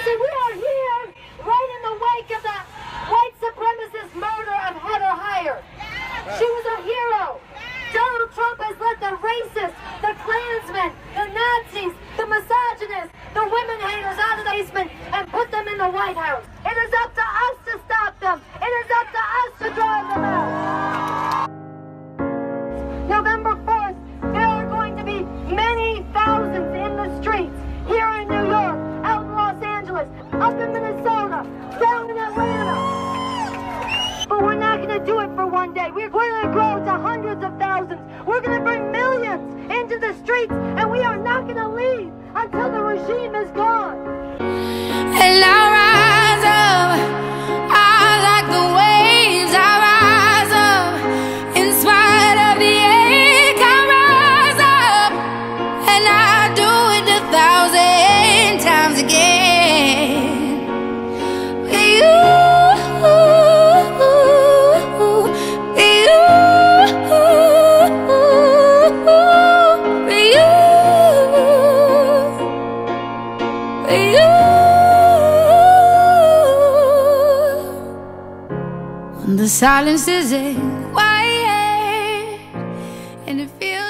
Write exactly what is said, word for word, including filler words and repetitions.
Listen, we are here right in the wake of the white supremacist murder of Heather Heyer. She was a hero. Donald Trump has let the racists, the Klansmen, the Nazis, the misogynists, the women haters out of the basement and put them in the White House. It is up to us to stop them. It is up to us to drive them out. November fourth, there are going to be many thousands in the streets here in New York, out in Los Angeles, up in Minnesota, down in Atlanta. But we're not going to do it for one day. We're going to grow to hundreds of thousands. We're going to bring millions into the streets, and we are not going to leave until the regime is gone. And I rise up, I like the waves, I rise up, in spite of the ache, I rise up, and I do it a thousand times again. With you. The silence is quiet and it feels